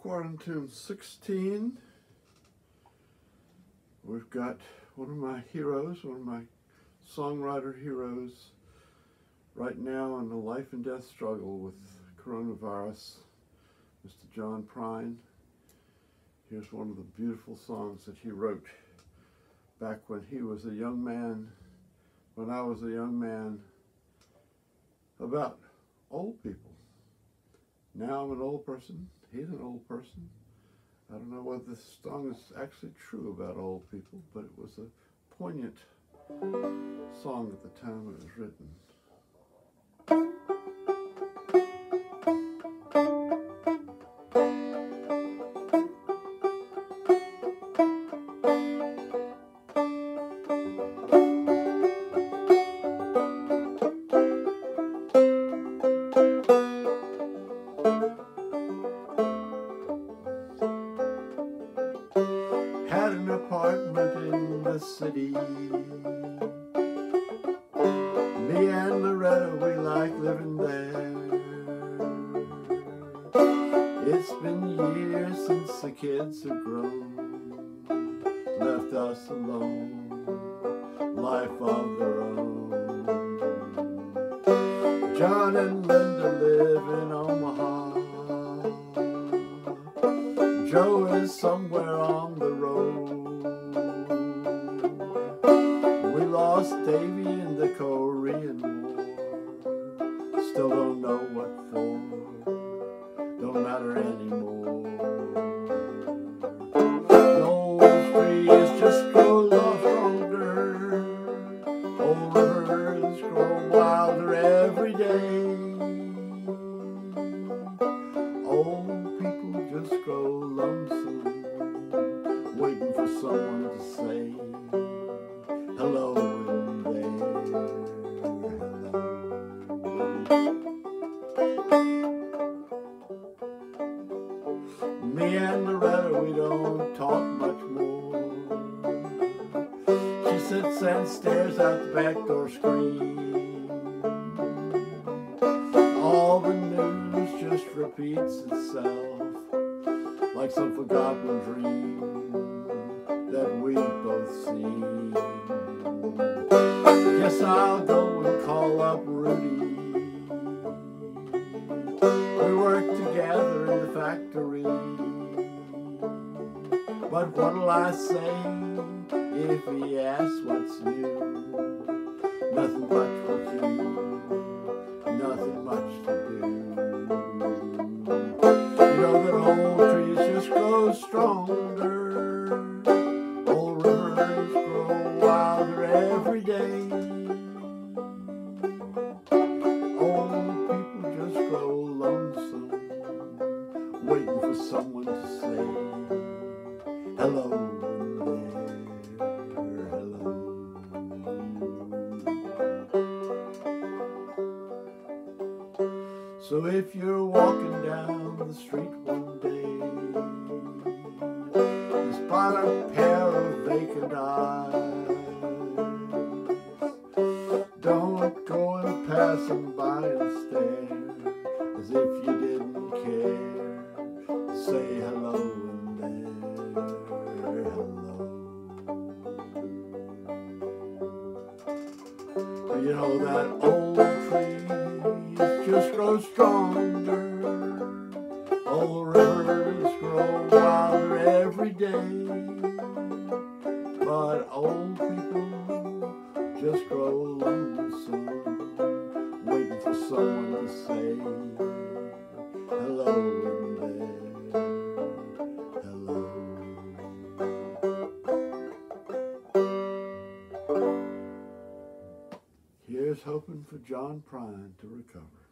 Quarantunes 16. We've got one of my heroes, one of my songwriter heroes right now in the life and death struggle with coronavirus, Mr. John Prine. Here's one of the beautiful songs that he wrote back when he was a young man, when I was a young man, about old people. Now I'm an old person, he's an old person. I don't know whether this song is actually true about old people, but it was a poignant song at the time it was written. Had an apartment in the city. Me and Loretta, we like living there. It's been years since the kids have grown, left us alone, life of their own. John and Linda live in Omaha. Joe is somewhere on the road. We lost Davy in the Korean War. Still don't know what for. Don't matter anymore. The old trees just grow stronger. Old rivers grow wilder every day. Old people just grow lonesome, waiting for someone to say hello in there. Hello. Me and Loretta, we don't talk much more. She sits and stares out the back door screen. All the news just repeats itself like some forgotten dream that we've both seen. Guess I'll go and call up Rudy. We work together in the factory. But what'll I say if he asks what's new? Nothing much with you, nothing much to do. You know that old trees just grow stronger. Old rivers grow wilder every day. Old people just grow lonesome, waiting for someone to say hello in there, hello. So if you're walking down the street one day, you spot a pair of vacant eyes, don't go and pass them by and stare as if you didn't care. Say hello in there, hello. You know that old trees just grow stronger. Old rivers grow wilder every day. But old people just grow lonesome, waiting for someone to say hello in there, hello. Here's hoping for John Prine to recover.